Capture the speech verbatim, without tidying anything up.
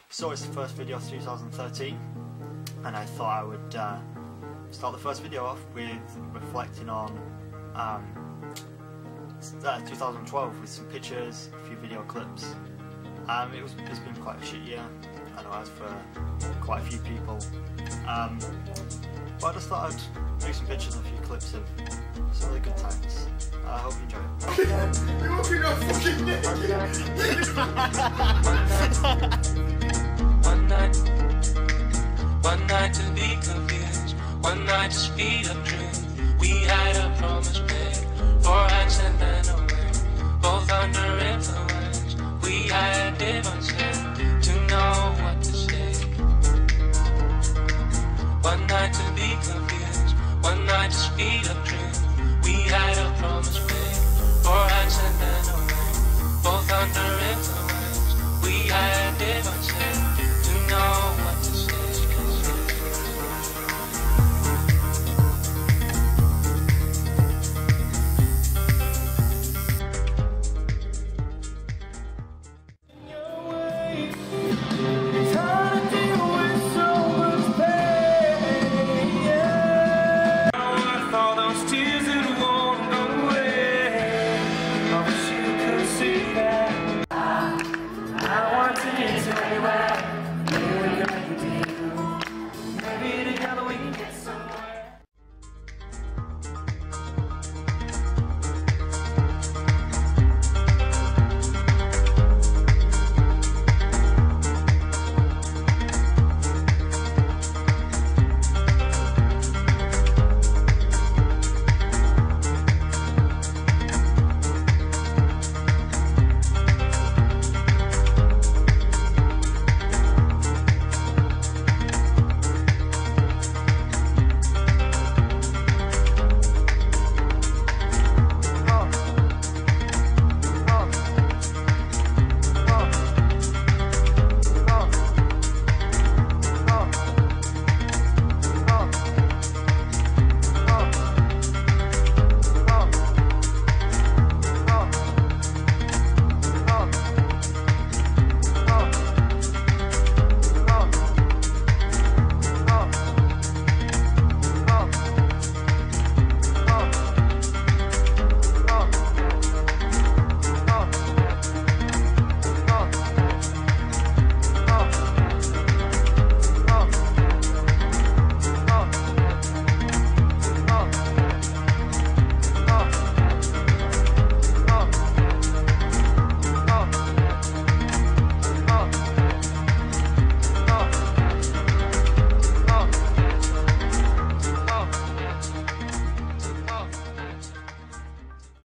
So it's the first video of two thousand thirteen, and I thought I would uh, start the first video off with reflecting on um, uh, two thousand twelve with some pictures, a few video clips. Um, it was, it's been quite a shit year, I know it has for quite a few people, um, but I just thought I'd do some pictures and a few clips of some of the good times. I hope you enjoy it. You're walking up fucking One night, one night to be confused, one night to speed up dreams. We had a promise made, four hands and then away, both under influence. We had differences to know what to say. One night to be confused, one night to speed up dreams. We had a promise made, four hands and then away, both under influence. We had differences to know what to say.